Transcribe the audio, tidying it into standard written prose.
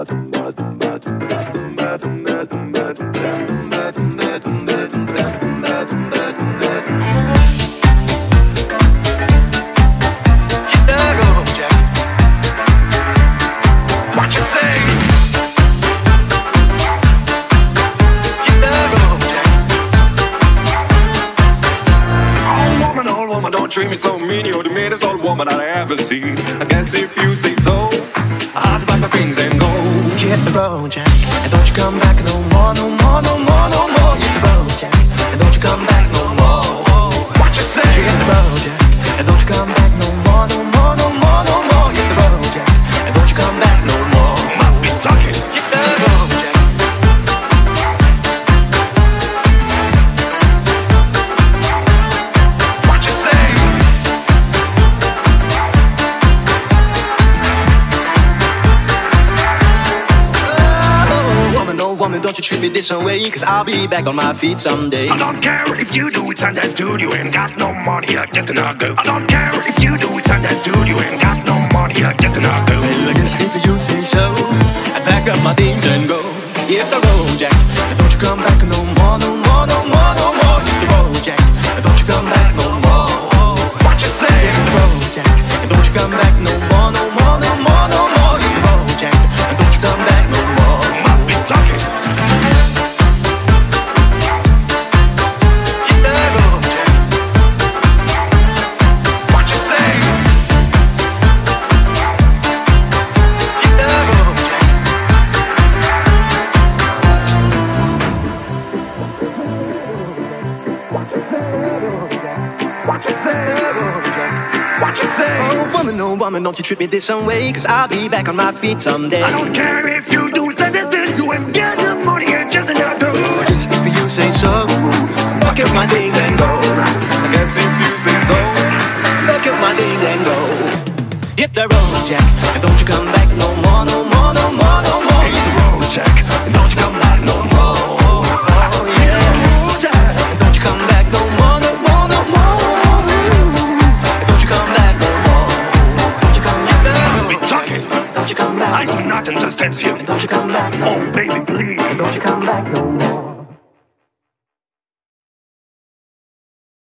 Treat me so mean, you're the meanest old woman I ever seen. I guess if you say so, I'll pack my things and go. Hit the road, Jack, and don't you come back no more, no more, no more, no more. Hit the road, Jack, and don't you come back no more. What you say? Hit the road, Jack, and don't you come back no more, no more, no more, no more. Hit the road, Jack, and don't you come back no more. Must be talking. Hit the road, Jack. Woman, don't you treat me this way, cause I'll be back on my feet someday. I don't care if you do it Sundays too, you ain't got no money, I just another go. I don't care if you do it Sundays too, you ain't got no money, I just another go. Well, I guess if you say so, I pack up my things and go. Hit the road, Jack, and don't you come back no more, no more, no more, no more. Hit the road, Jack, and don't you come back no more. What you say? Hit the road, Jack, and don't you come back no more, no more, no more, no more. Hit the road, Jack, and don't you come back no more. Must be talking. Oh woman, don't you treat me this way, cause I'll be back on my feet someday. I don't care if you do it Sundays, you ain't got no money, and just another go. Just if you say so, pack up my things and go. I guess if you say so, pack up my things and go. Hit the road, Jack, and don't you come back no more, no more, no more, no more. hit the road, Jack, and don't you come back no more. Oh yeah, Jack, and don't you come back no more, no more, no more. And don't you come back no more. Don't you come back no more. Be talking. Don't you come back. I do not understand you. And don't you come back no more. Oh baby, please. Don't you come back no